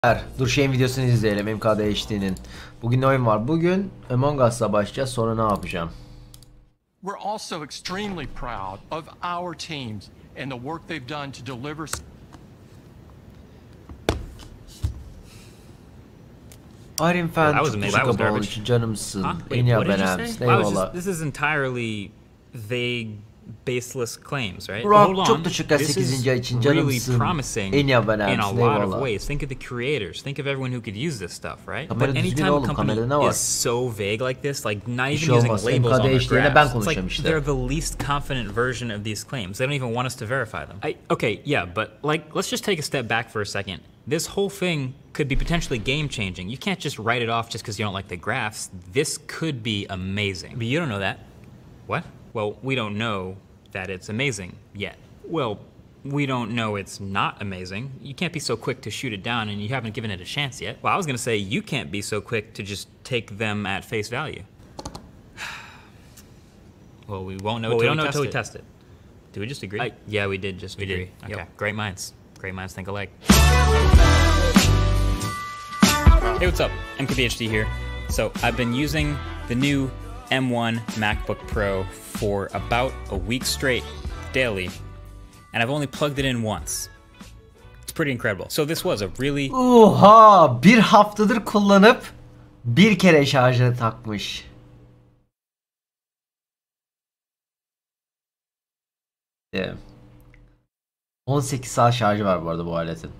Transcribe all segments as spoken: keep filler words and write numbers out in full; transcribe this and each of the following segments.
Dur şeyin videosunu izleyelim M K D H D'nin. Bugün oyun var. Bugün Among Us'la başlayacağız. Sonra ne yapacağım? We're also extremely proud of our teams and the work they've done to deliver. Iron Fan Well, çok teşekkür ederim için canımsın. Huh? En iyi haberimiz. Eyvallah. This is entirely vague, baseless claims, right? Burak, Hold on. çok teşekkürler This sekizinci is ay için really canımsın. promising En iyi in haberimiz. a lot of Eyvallah. ways. Think of the creators. Think of everyone who could use this stuff, right? Kamera But düzgün anytime a oğlum, company kamerada ne var? is so vague like this, like not Bir even şey using olmaz. labels on their M K D H D'ye ben graphs, it's konuşacağım like işte. they're the least confident version of these claims. They don't even want us to verify them. I, okay, yeah, but like, let's just take a step back for a second. This whole thing could be potentially game-changing. You can't just write it off just because you don't like the graphs. This could be amazing. But you don't know that. What? Well, we don't know that it's amazing yet. Well, we don't know it's not amazing. You can't be so quick to shoot it down and you haven't given it a chance yet. Well, I was gonna say you can't be so quick to just take them at face value. Well, we won't know well, until we don't we know test until we it. test it. Did we just agree? I, yeah, we did just we agree. did. Okay, Yep. great minds. Great minds think alike. Hey, what's up? M K D H D here. So I've been using the new M one MacBook Pro for about a week straight, daily, and I've only plugged it in once. It's pretty incredible. So this was a really... Oha! Bir haftadır kullanıp bir kere şarjını takmış. Yeah. on sekiz saat şarjı var bu arada bu aletin.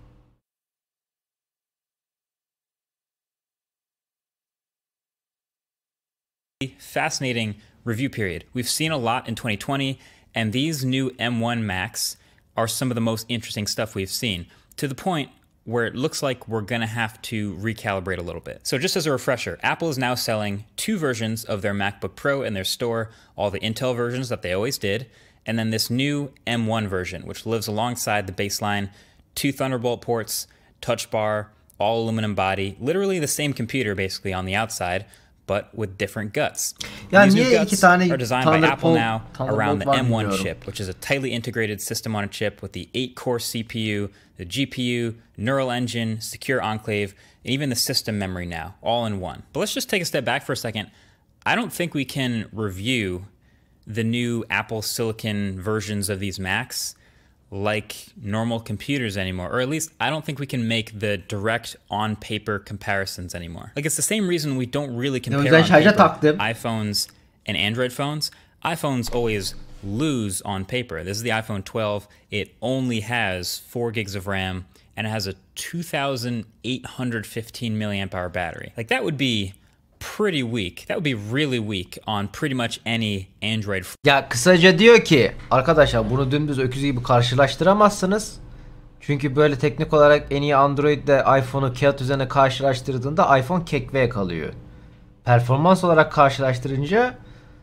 fascinating review period. We've seen a lot in twenty twenty, and these new M one Macs are some of the most interesting stuff we've seen, to the point where it looks like we're gonna have to recalibrate a little bit. So just as a refresher, Apple is now selling two versions of their MacBook Pro in their store, all the Intel versions that they always did, and then this new M one version, which lives alongside the baseline, two Thunderbolt ports, touch bar, all aluminum body, literally the same computer basically on the outside, but with different guts. Ya These new niye guts iki tane are designed by Apple now around the var M one bilmiyorum. chip, which is a tightly integrated system on a chip with the eight core C P U, the G P U, neural engine, secure enclave, and even the system memory now, all in one. But let's just take a step back for a second. I don't think we can review the new Apple Silicon versions of these Macs like normal computers anymore, or at least I don't think we can make the direct on paper comparisons anymore. Like, it's the same reason we don't really compare on paper iPhones and Android phones. iPhones always lose on paper. This is the iPhone twelve. It only has four gigs of RAM and it has a two thousand eight hundred fifteen milliamp hour battery. Like, that would be pretty weak. That would be really weak on pretty much any Android. Ya kısaca diyor ki arkadaşlar bunu dümdüz öküz gibi karşılaştıramazsınız. Çünkü böyle teknik olarak en iyi Android ile iPhone'u kağıt üzerine karşılaştırdığında iPhone kekveye kalıyor. Performans olarak karşılaştırınca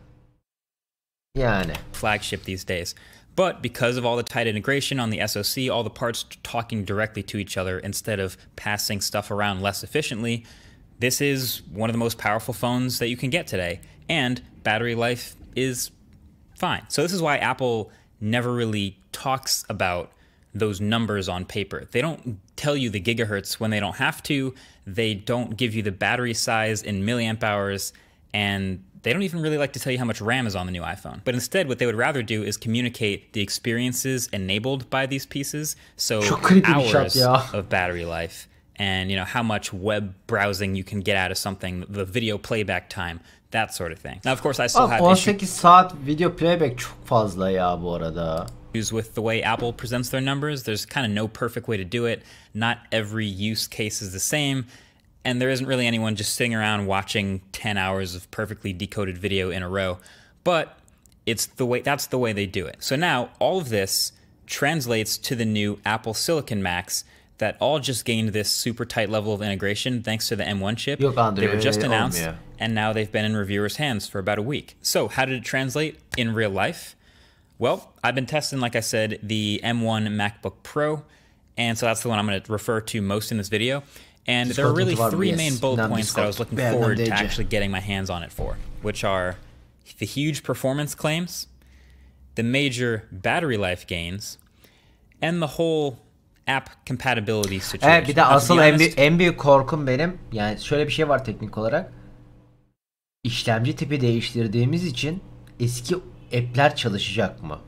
yani flagship these days. But because of all the tight integration on the S O C, all the parts talking directly to each other instead of passing stuff around less efficiently, this is one of the most powerful phones that you can get today, and battery life is fine. So this is why Apple never really talks about those numbers on paper. They don't tell you the gigahertz when they don't have to. They don't give you the battery size in milliamp hours, and they don't even really like to tell you how much RAM is on the new iPhone. But instead, what they would rather do is communicate the experiences enabled by these pieces, so hours of battery life, and you know how much web browsing you can get out of something, the video playback time, that sort of thing. Now, of course, I still have on sekiz saat video playback çok fazla ya bu arada. With the way Apple presents their numbers. There's kind of no perfect way to do it. Not every use case is the same, and there isn't really anyone just sitting around watching ten hours of perfectly decoded video in a row. But it's the way that's the way they do it. So now all of this translates to the new Apple Silicon Macs that all just gained this super tight level of integration thanks to the M one chip. Yok Andre, they were just announced, olmuyor. and now they've been in reviewers' hands for about a week. So how did it translate in real life? Well, I've been testing, like I said, the M one MacBook Pro, and so that's the one I'm going to refer to most in this video. And there are really three main bullet points that I was looking forward to actually getting my hands on it for, which are the huge performance claims, the major battery life gains, and the whole app compatibility situation. Evet, bir de Now, to asıl be en, honest, büyük, en büyük korkum benim, yani şöyle bir şey var teknik olarak. İşlemci tipi değiştirdiğimiz için eski app'ler çalışacak mı?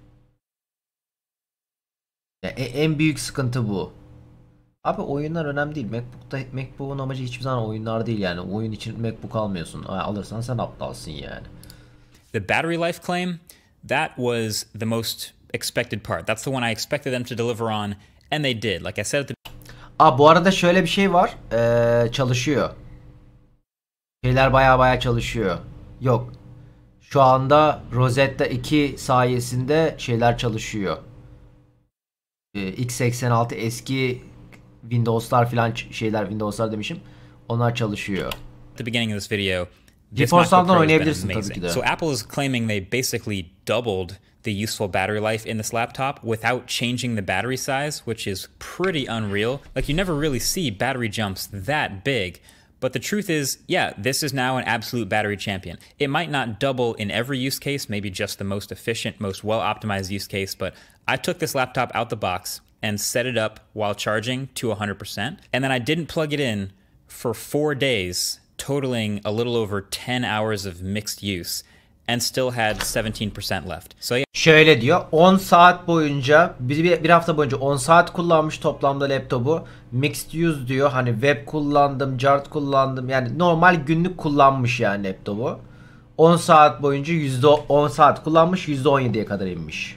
Yani e- en büyük sıkıntı bu. Abi oyunlar önemli değil. Macbook'ta Macbook'un amacı hiçbir zaman oyunlar değil yani. Oyun için Macbook almıyorsun. Alırsan sen aptalsın yani. the battery life claim, that was the most expected part. That's the one I expected them to deliver on, and they did. Like I said at the Aa, bu arada şöyle bir şey var. Ee, çalışıyor. Şeyler baya baya çalışıyor. Yok. Şu anda Rosetta iki sayesinde şeyler çalışıyor. Ee, x seksen altı eski Windows'lar filan ç- şeyler Windows'lar demişim. Onlar çalışıyor. the beginning of this video, this GeForce MacBook Now'dan Pro has been oynayabilirsin tabii amazing. ki de. So Apple is claiming they basically doubled the useful battery life in this laptop without changing the battery size, which is pretty unreal. Like you never really see battery jumps that big. But the truth is, yeah, this is now an absolute battery champion. It might not double in every use case, maybe just the most efficient, most well-optimized use case, but I took this laptop out the box and set it up while charging to one hundred percent. And then I didn't plug it in for four days, totaling a little over ten hours of mixed use, and still had seventeen percent left. So yeah. Şöyle diyor, on saat boyunca bir, bir, bir hafta boyunca on saat kullanmış toplamda laptopu. Mixed use diyor, hani web kullandım, cart kullandım, yani normal günlük kullanmış yani laptopu. on saat boyunca yüzde on saat kullanmış, yüzde on yediye kadar inmiş.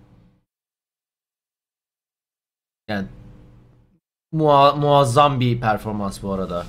Yani mua- muazzam bir performans bu arada.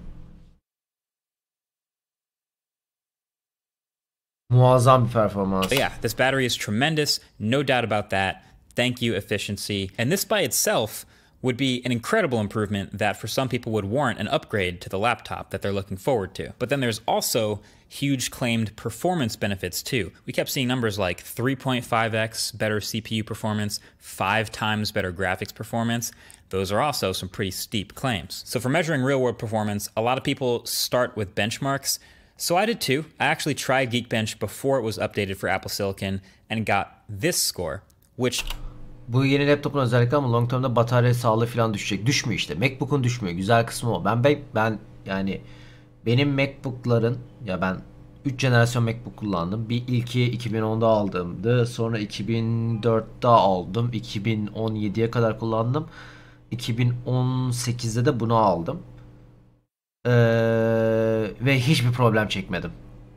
Muazzam bir performans. But yeah, this battery is tremendous, no doubt about that. Thank you, efficiency. And this by itself would be an incredible improvement that for some people would warrant an upgrade to the laptop that they're looking forward to. But then there's also huge claimed performance benefits too. We kept seeing numbers like three point five x better C P U performance, five times better graphics performance. Those are also some pretty steep claims. So for measuring real world performance, a lot of people start with benchmarks. So I did too. I actually tried Geekbench before it was updated for Apple Silicon and got this score, which Bu yeni laptopun özellikle ama long term'da batarya sağlığı falan düşecek. Düşmüyor işte. MacBook'un düşmüyor. Güzel kısmı o. Ben ben, ben yani benim MacBook'ların, ya ben üç jenerasyon MacBook kullandım. Bir ilki iki bin onda aldığımdı. Sonra iki bin dörtte aldım. iki bin on yediye kadar kullandım. iki bin on sekizde de bunu aldım. Ee, ve hiçbir problem çekmedim.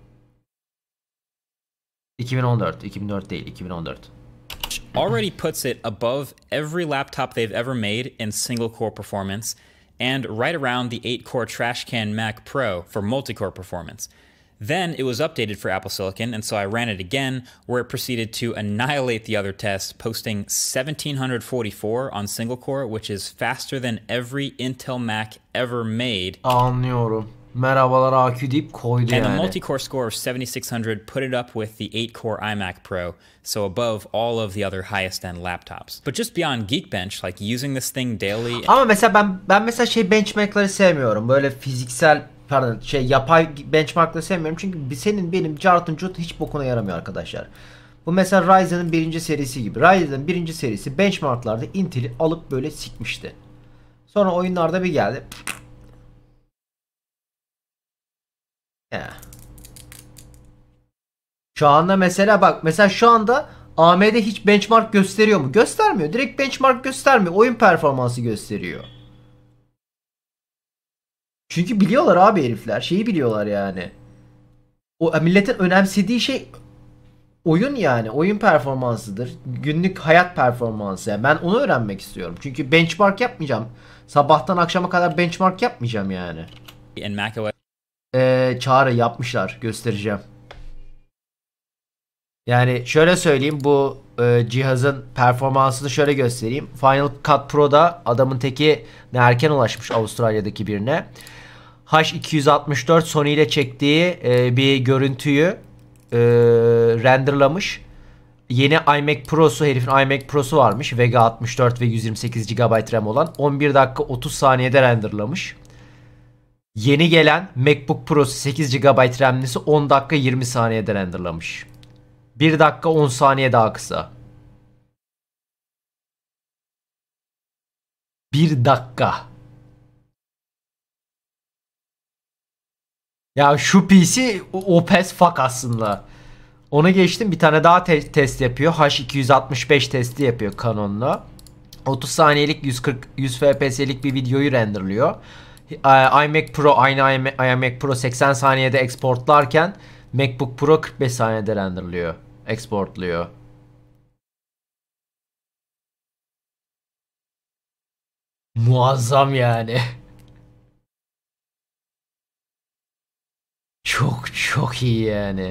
iki bin on dört, iki bin dört değil, iki bin on dört. already puts it above every laptop they've ever made in single core performance and right around the eight core Trashcan Mac Pro for multi-core performance. Then it was updated for Apple Silicon, and so I ran it again, where it proceeded to annihilate the other tests, posting seventeen forty-four on single core, which is faster than every Intel Mac ever made. Anlıyorum. Merhabalar A Q deyip koydu And yani. the multi-core score of seventy-six hundred put it up with the eight core iMac Pro, so above all of the other highest-end laptops. But just beyond Geekbench, like using this thing daily... Ama mesela ben ben mesela şey benchmarkları sevmiyorum. Böyle fiziksel, pardon, şey yapay benchmarkları sevmiyorum. Çünkü senin benim cartın cut hiç bokuna yaramıyor arkadaşlar. Bu mesela Ryzen'ın birinci serisi gibi. Ryzen'ın birinci serisi benchmarklarda Intel'i alıp böyle sikmişti. Sonra oyunlarda bir geldi. Ya. Şu anda mesela bak, mesela şu anda A M D hiç benchmark gösteriyor mu? Göstermiyor. Direkt benchmark göstermiyor. Oyun performansı gösteriyor. Çünkü biliyorlar abi herifler. Şeyi biliyorlar yani. O milletin önemsediği şey oyun yani. Oyun performansıdır. Günlük hayat performansı. Yani ben onu öğrenmek istiyorum. Çünkü benchmark yapmayacağım. Sabahtan akşama kadar benchmark yapmayacağım yani. And macOS Ee, çağrı yapmışlar. Göstereceğim. Yani şöyle söyleyeyim, bu e, cihazın performansını şöyle göstereyim. Final Cut Pro'da adamın teki ne erken ulaşmış Avustralya'daki birine. H iki altmış dört Sony ile çektiği e, bir görüntüyü e, renderlamış. Yeni iMac Pro'su, herifin iMac Pro'su varmış. Vega altmış dört ve yüz yirmi sekiz gigabayt RAM olan. on bir dakika otuz saniyede renderlamış. Yeni gelen MacBook Pro'su sekiz gigabayt RAM'lisi on dakika yirmi saniyede renderlamış. bir dakika on saniye daha kısa. Bir dakika. Ya şu P C o P S fuck aslında. Onu geçtim, bir tane daha te test yapıyor. H iki altı beş testi yapıyor Canon'la. otuz saniyelik yüz kırk yüz F P S'lik bir videoyu renderlıyor. iMac Pro aynı iMac Pro seksen saniyede exportlarken MacBook Pro kırk beş saniyede renderlıyor. Exportluyor. Muazzam yani. Çok çok iyi yani.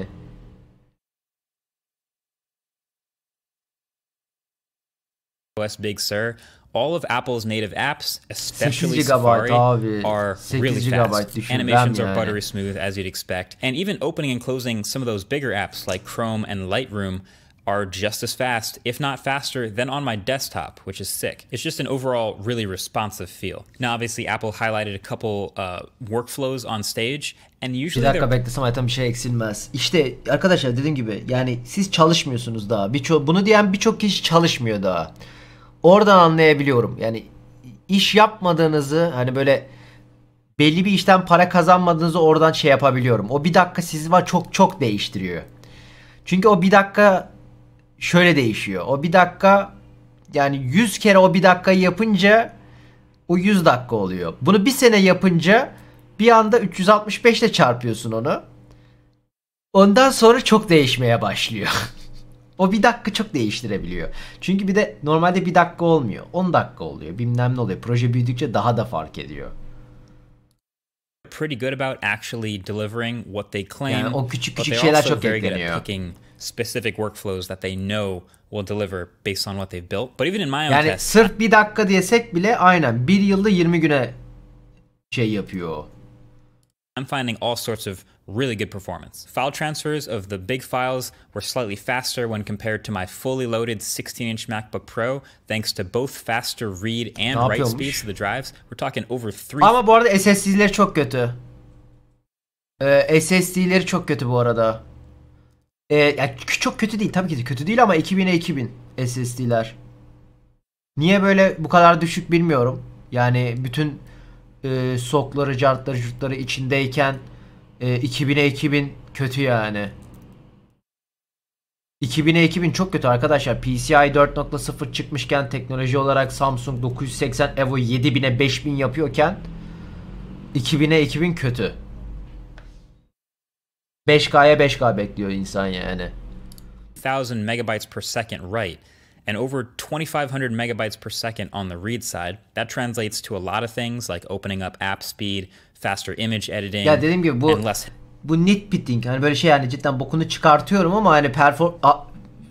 iOS Big Sur, all of Apple's native apps, especially sekiz gigabayt Safari, abi. are sekiz really gigabayt fast. düşünmem Animations yani. are buttery smooth, as you'd expect. And even opening and closing some of those bigger apps like Chrome and Lightroom are just as fast, if not faster, than on my desktop, which is sick. It's just an overall really responsive feel. Now, obviously, Apple highlighted a couple uh, workflows on stage, and Bir usually dakika they're beklesem zaten bir şey eksilmez. İşte arkadaşlar dediğim gibi yani siz çalışmıyorsunuz daha. Birçok bunu diyen birçok kişi çalışmıyor daha. Oradan anlayabiliyorum. Yani iş yapmadığınızı, hani böyle belli bir işten para kazanmadığınızı oradan şey yapabiliyorum. O bir dakika sizi var çok çok değiştiriyor. Çünkü o bir dakika şöyle değişiyor. O bir dakika yani yüz kere o bir dakikayı yapınca o yüz dakika oluyor. Bunu bir sene yapınca bir anda üç yüz altmış beş ile çarpıyorsun onu. Ondan sonra çok değişmeye başlıyor. O bir dakika çok değiştirebiliyor. Çünkü bir de normalde bir dakika olmuyor. on dakika oluyor. Bilmem ne oluyor. Proje büyüdükçe daha da fark ediyor. pretty good about actually delivering what they claim. Yani o küçük but küçük they're şeyler also çok very good ekleniyor. at picking specific workflows that they know will deliver based on what they've built. But even in my own Yani tests, sırf bir dakika diyesek bile aynen bir yılda yirmi güne şey yapıyor o. I'm finding all sorts of really good performance. File transfers of the big files were slightly faster when compared to my fully loaded sixteen inch MacBook Pro, thanks to both faster read and Ne write yapıyormuş? speeds to the drives. We're talking over three. Ama bu arada S S D'leri çok kötü. Ee, S S D'leri çok kötü bu arada. Ee, yani çok kötü değil, tabii ki de kötü değil ama iki bine iki bin S S D'ler. Niye böyle bu kadar düşük bilmiyorum. Yani bütün e, sokları, cartları, jurtları içindeyken e, iki bine iki bin kötü yani. iki bine iki bin çok kötü arkadaşlar. P C I dört nokta sıfır çıkmışken teknoloji olarak Samsung dokuz yüz seksen Evo yedi bine beş bin yapıyorken iki bine iki bin kötü. beş K'ya beş K bekliyor insan yani. thousand megabytes per second write and over twenty-five hundred megabytes per second on the read side. That translates to a lot of things like opening up app speed, faster image editing, Ya dediğim gibi bu and less bu nitpicking, hani böyle şey, yani cidden bokunu çıkartıyorum ama hani perform a-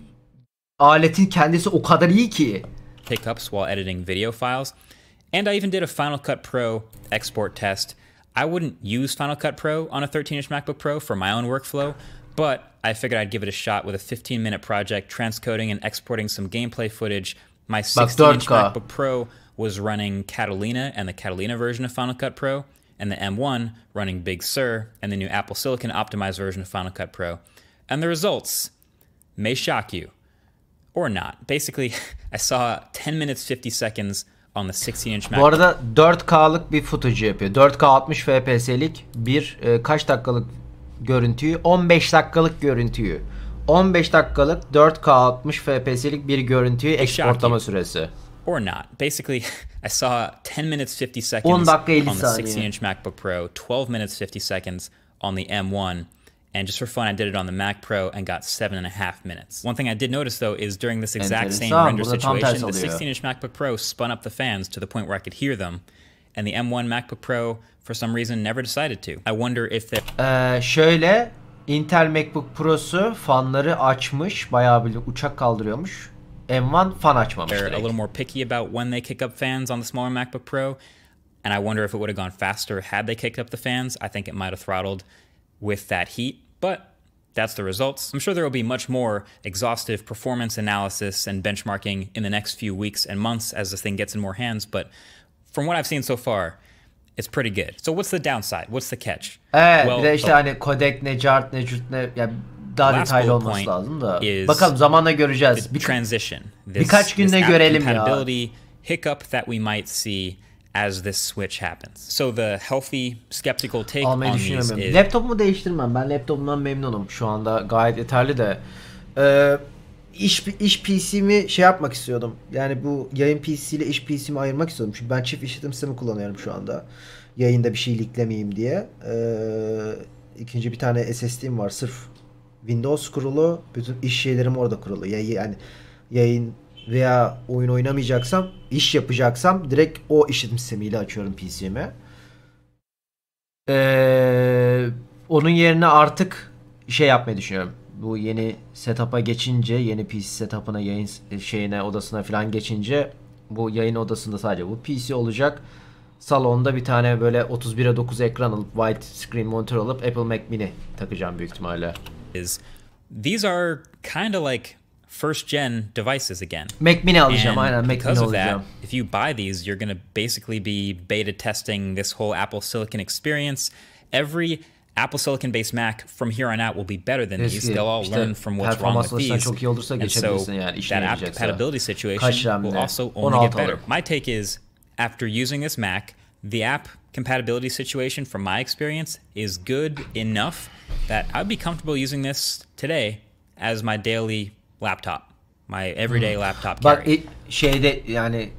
aletin kendisi o kadar iyi ki. pickups while editing video files. And I even did a Final Cut Pro export test. I wouldn't use Final Cut Pro on a thirteen inch MacBook Pro for my own workflow, but I figured I'd give it a shot with a fifteen minute project, transcoding and exporting some gameplay footage. My sixteen inch MacBook Pro was running Catalina and the Catalina version of Final Cut Pro, and the M one running Big Sur and the new Apple Silicon optimized version of Final Cut Pro. And the results may shock you. Or not. Basically, I saw ten minutes fifty seconds on the sixteen inch Bu MacBook. arada dört K'lık bir footage yapıyor. dört K altmış F P S'lik bir e, kaç dakikalık görüntüyü? on beş dakikalık görüntüyü. on beş dakikalık dört K altmış F P S'lik bir görüntüyü eksportlama süresi. Or not. Basically, I saw ten minutes fifty seconds on dakika elli on the saniye. sixteen inch MacBook Pro, twelve minutes fifty seconds on the M one, and just for fun, I did it on the Mac Pro and got seven and a half minutes. One thing I did notice though is during this exact same Enteresan, render burada tam tersi situation, the oluyor. sixteen inch MacBook Pro spun up the fans to the point where I could hear them, and the M one MacBook Pro, for some reason, never decided to. I wonder if they Ee, şöyle Intel MacBook Pro'su fanları açmış, bayağı bir uçak kaldırıyormuş. M bir fan açmamış They're a direkt. little more picky about when they kick up fans on the smaller MacBook Pro, and I wonder if it would have gone faster had they kicked up the fans. I think it might have throttled with that heat, but that's the results. I'm sure there will be much more exhaustive performance analysis and benchmarking in the next few weeks and months as this thing gets in more hands, but from what I've seen so far, it's pretty good. So what's the downside? What's the catch? Evet, Well, bir de işte the hani kodek ne, cart ne, cürt ne, yani daha last detaylı bullet olması point lazım da. is Bakalım zamanla göreceğiz. the Bir, transition. This, birkaç this günde app görelim ya. compatibility hiccup that we might see as this switch happens. So the healthy, skeptical take Almayı on these düşünüyorum. is... Laptopumu değiştirmem. Ben laptopumdan memnunum. Şu anda gayet yeterli de. Ee, iş, iş P C'mi şey yapmak istiyordum. Yani bu yayın P C ile iş P C'mi ayırmak istiyordum. Çünkü ben çift işletim sistemi kullanıyorum şu anda. Yayında bir şey leaklemeyeyim diye. Ee, ikinci bir tane S S D'm var. Sırf Windows kurulu. Bütün iş şeylerim orada kurulu. Yani yayın veya oyun oynamayacaksam, iş yapacaksam direkt o işletim sistemiyle açıyorum P C'mi. Ee, onun yerine artık şey yapmayı düşünüyorum. Bu yeni setup'a geçince, yeni P C setup'ına, yayın şeyine, odasına falan geçince bu yayın odasında sadece bu P C olacak. Salonda bir tane böyle otuz bire dokuz ekran alıp, wide screen monitör alıp Apple Mac Mini takacağım büyük ihtimalle. Is these are kind of like first gen devices again. Mac Mini alacağım, And aynen Mac because Mini of that, alacağım. if you buy these, you're going to basically be beta testing this whole Apple Silicon experience. Every Apple Silicon based Mac from here on out will be better than these. They'll all İşte learn from what's wrong performans with açısından these. çok iyi olursa And so geçebilirsin yani işine that app yarayacaksa. compatibility situation Kaç will RAM'de? also only on altı get better. alırım. My take is, after using this Mac, the app compatibility situation from my experience is good enough that I'd be comfortable using this today as my daily laptop. My everyday hmm. laptop Bak carry. şeyde yani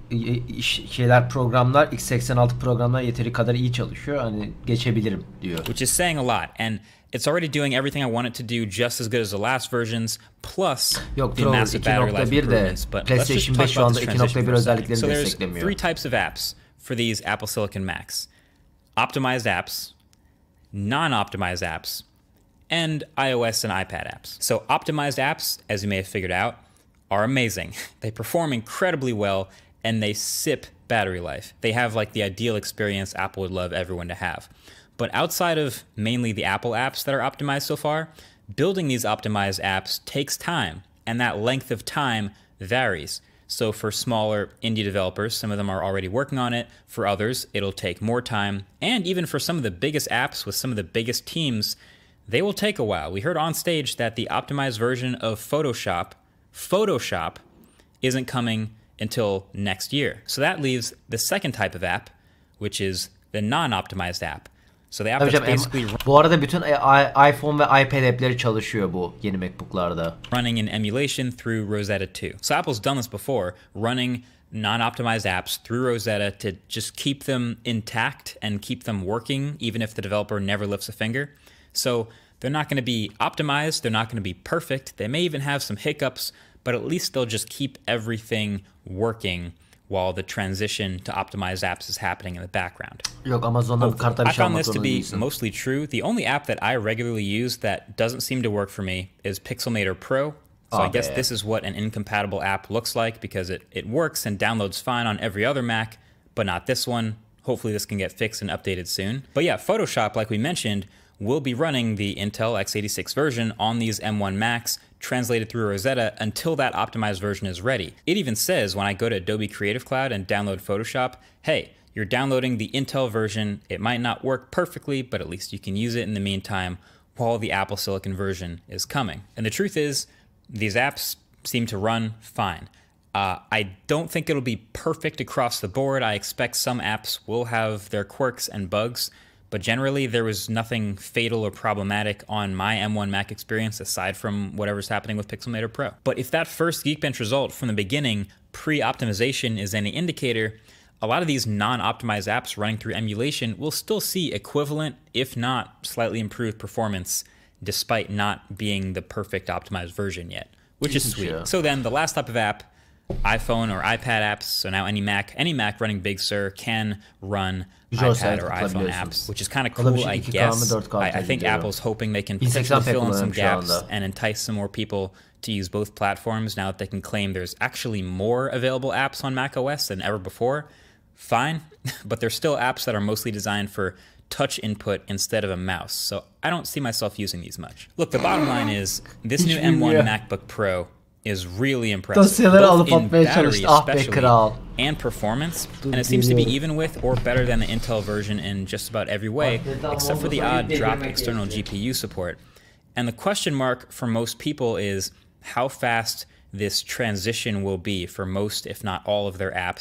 şeyler, programlar, x seksen altı programlar yeteri kadar iyi çalışıyor. Hani geçebilirim diyor. Which is saying a lot, and it's already doing everything I want it to do just as good as the last versions, plus Yok, the massive battery life improvements. But PlayStation beş şu anda iki nokta bir özelliklerini so desteklemiyor. There's three types of apps for these Apple Silicon Macs: optimized apps, non-optimized apps, and iOS and iPad apps. So optimized apps, as you may have figured out, are amazing. They perform incredibly well, and they sip battery life. They have like the ideal experience Apple would love everyone to have. But outside of mainly the Apple apps that are optimized so far, building these optimized apps takes time, and that length of time varies. So for smaller indie developers, some of them are already working on it. For others, it'll take more time. And even for some of the biggest apps with some of the biggest teams, they will take a while. We heard on stage that the optimized version of Photoshop, Photoshop, isn't coming until next year. So that leaves the second type of app, which is the non-optimized app. So the app that's basically bu arada bütün iPhone ve iPad app'leri çalışıyor bu yeni MacBook'larda. Running in emulation through Rosetta two. So Apple's done this before, running non-optimized apps through Rosetta to just keep them intact and keep them working, even if the developer never lifts a finger. So they're not going to be optimized, they're not going to be perfect, they may even have some hiccups, but at least they'll just keep everything working while the transition to optimized apps is happening in the background. Yok, Amazon'da karta bir I şey found almak this to zorunda be değilsin. mostly true. The only app that I regularly use that doesn't seem to work for me is Pixelmator Pro. So Oh, I guess man. this is what an incompatible app looks like, because it, it works and downloads fine on every other Mac, but not this one. Hopefully this can get fixed and updated soon. But yeah, Photoshop, like we mentioned, will be running the Intel x eighty-six version on these M one Macs, translated through Rosetta, until that optimized version is ready. It even says when I go to Adobe Creative Cloud and download Photoshop, hey, you're downloading the Intel version. It might not work perfectly, but at least you can use it in the meantime while the Apple Silicon version is coming. And the truth is, these apps seem to run fine. Uh, I don't think it'll be perfect across the board. I expect some apps will have their quirks and bugs, but generally there was nothing fatal or problematic on my M one Mac experience aside from whatever's happening with Pixelmator Pro. But if that first Geekbench result from the beginning, pre-optimization, is any indicator, a lot of these non-optimized apps running through emulation will still see equivalent, if not slightly improved performance, despite not being the perfect optimized version yet, which is sweet. Yeah. So then the last type of app, iPhone or iPad apps, so now any Mac, any Mac running Big Sur can run iPad or iPhone apps, which is kind of cool, I guess. I, I think Apple's hoping they can potentially fill in some gaps and entice some more people to use both platforms now that they can claim there's actually more available apps on macOS than ever before. Fine, but there's still apps that are mostly designed for touch input instead of a mouse, so I don't see myself using these much. Look, the bottom line is, this new M one MacBook Pro is really impressive, both in battery especially, and performance, and it seems to be even with or better than the Intel version in just about every way, except for the odd drop external G P U support. And the question mark for most people is how fast this transition will be for most, if not all, of their apps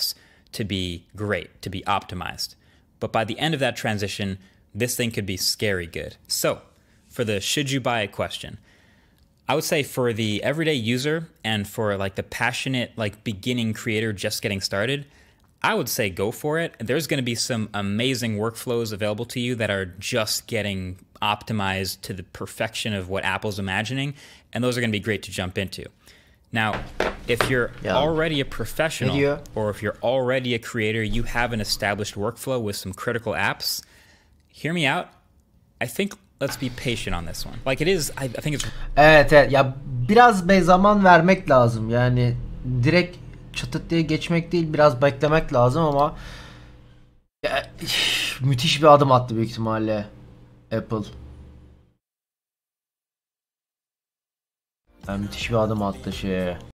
to be great, to be optimized. But by the end of that transition, this thing could be scary good. So for the should you buy it question, I would say for the everyday user and for like the passionate, like beginning creator just getting started, I would say go for it. There's going to be some amazing workflows available to you that are just getting optimized to the perfection of what Apple's imagining, and those are going to be great to jump into. Now, if you're yeah. already a professional Video. or if you're already a creator, you have an established workflow with some critical apps, hear me out. I think let's be patient on this one. Like it is, I, I think it's... Evet evet ya biraz be zaman vermek lazım yani direkt çatıt diye geçmek değil biraz beklemek lazım ama ya, müthiş bir adım attı büyük ihtimalle Apple. Yani müthiş bir adım attı şeye.